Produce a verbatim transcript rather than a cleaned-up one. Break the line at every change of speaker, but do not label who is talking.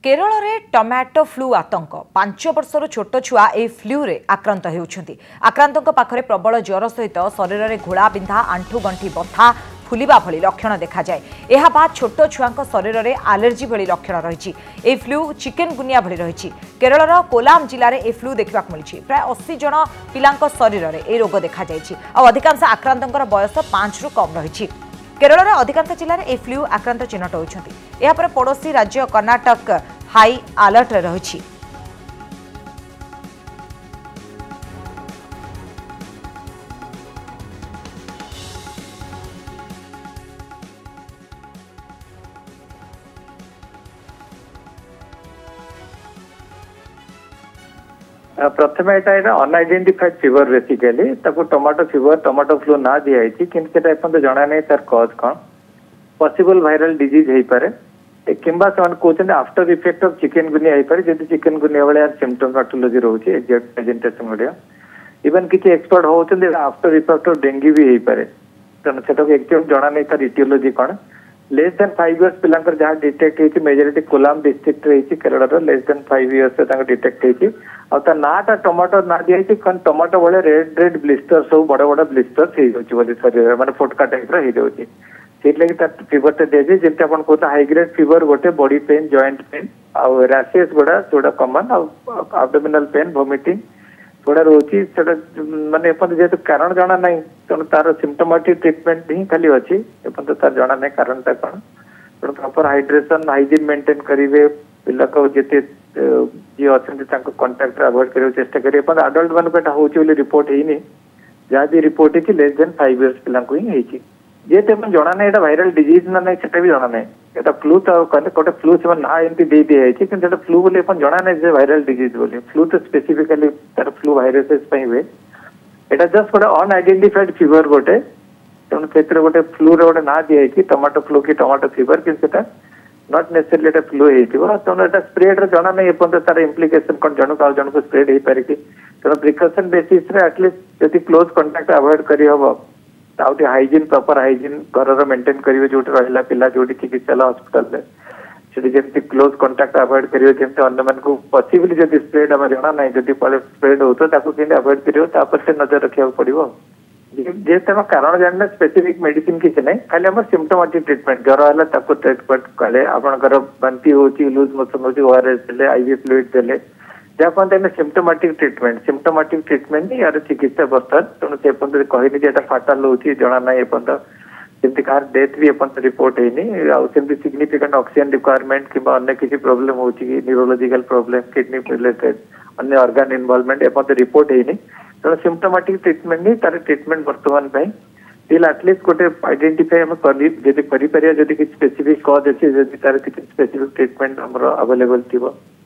केरल रे tomato flu आतंक पांच वर्षर छोट छुआ ए फ्लू रे आक्रांत होउछंती। आक्रांतक पाखरे प्रबल ज्वर सहित शरीर में घोड़ा बिंधा आंठू गंठी बथा फुलिबा भली लक्षण देखा जाए। एहा बाद छोट छुआंक शरीर में आलर्जी भली लक्षण रही। ए फ्लू चिकेन गुनिया भली रही। केरलर कोलाम जिले में ए फ्लू देखा मिली। प्राय अस्सी जन पिलांक शरीर में ए रोग देखा जाइछि। आ अधिकांश आक्रांतकर बयस पांच रु कम रही। केरल अधिकांश जिले में ए फ्लू आक्रांत चिन्हट होती। यापर पड़ोशी राज्य कर्नाटक हाई अलर्ट रही।
प्रथम यहाँ unidentified fever basically tomato fever tomato flu ना दिखाई कि जना नहीं तार कज कौन पॉसिबल वायरल डिजीज हो पारे किंबा से कहते after effect of chikungunya हो पारे जब चिकेन गुनिया भाया सिम्पटोमेटोलॉजी रोचे एक्जेक्ट प्रेजेंटेशन भाया इवन किसी एक्सपर्ट होती आफ्टर इफेक्ट ऑफ डेंगू भी हो पारे तेणु से एक्जेक्ट जना नहीं तार इटियोलॉजी कौन लेस देन फाइव इयर्स पिलांकर जहाँ डिटेक्ट होती मेजोरिटी कोलाम डिस्ट्रिक्ट रही Kerala less than five years detect होती आ नाटा टमाटो ना दिखाई कारण टमाटो भाई रेड रेड ब्लिस्टर सब बड़ बड़ ब्लिस्टर हो शरीर मानते फोटका टाइप रही से फीवर टा दिखाई जमी आप कहते हाइग्रेड फीवर गोटे बॉडी पेन जॉइंट पेन आउ रैशेस गुड़ा जोड़ा कमन आब्डोमिनल पेन वोमिटिंग गुड़ा रोचे मानते जेहतु कारण जना ना तेणु तार सिम्पटोमेटिक ट्रिटमेंट ही खाली अच्छी तार जना ना कारण कौन तेणु प्रॉपर हाइड्रेशन हाइजीन मेंटेन करेंगे पिला को जिते जी अच्छा कंटाक्ट अवॉइड कर चेष्टा करेंगे आडल्ट मानक हूँ रिपोर्ट होनी जहाँ भी रिपोर्ट होती लेस देन फाइव इयर्स पिला ही जेहतु जना ना यहाँ वायरल डिजीज ना ना भी जना ना यहाँ फ्लू तो कहते गोटे फ्लू से ना एमती दे दिखाई कि फ्लू बोली जना ना वायरल डिजीज बोली फ्लू तो स्पेसिफिकली तार फ्लू वायरसेस हुए यहाँ जस्ट गोटे अनआइडेंटिफाइड फीवर गोटे तेणु से गोटे फ्लू रोटे ना दिखाई टमाटो फ्लू कि टमाटो फीवर कि नॉट नेसेसरली एटा फ्लू हो तेणु यहाँ स्प्रेड जना नहीं एपर्त तार इम्प्लिकेशन कौन जनक आउ जनक स्प्रेड हो पारे तेणु प्रिकसन बेसिस एटलिस्ट जब क्लोज कंटाक्ट अवॉइड करहब आउटे हाइजीन प्रॉपर हाइजीन घर मेंटेन करेंगे जो रहा पिला जो चिकित्सा हॉस्पिटल जमी क्लोज कंटाक्ट अवॉइड करेंगे जमी अन्य मानक पॉसिबली जब स्प्रेड आम जना ना जब स्प्रेड हो तो अवॉइड कर नजर रखा पड़ो जेहतु आम कारण जानना स्पेसिफिक मेडिसिन किसी ना खाली आम सिम्पटोमेटिक ट्रिटमेंट ज्वर है ट्रिटमेंट कले आपंकर बांती हो लूज मोशन हो ओआरएस देले आईवी फ्लूइड देले जहाँ कहते सिम्पटोमेटिक ट्रिटमेंट सिम्पटोमेटिक ट्रिटमेंट ही यार चिकित्सा बर्तन तेणु से कहनी जो फाटाल हो जना ना एपर्त जमी कहार डेथ भी एपर्त रिपोर्ट होनी आमती सिग्निफिकेंट ऑक्सीजन रिक्वायरमेंट कि अन्य किसी प्रोब्लेम हो न्यूरोलॉजिकल प्रोब्लेम किडनी रिलेटेड अन्य ऑर्गन इन्वॉल्वमेंट एपर्त रिपोर्ट होनी तेणु सिम्पटोमेटिक ट्रिटमेंट ही तार ट्रिटमेंट बर्तमान टिल एटलिस्ट गोटे आइडेंटिफाई आम कर स्पेसिफिक कज अच्छी तार किसी स्पेसिफिक ट्रिटमेंट आम अवेलेबल थी।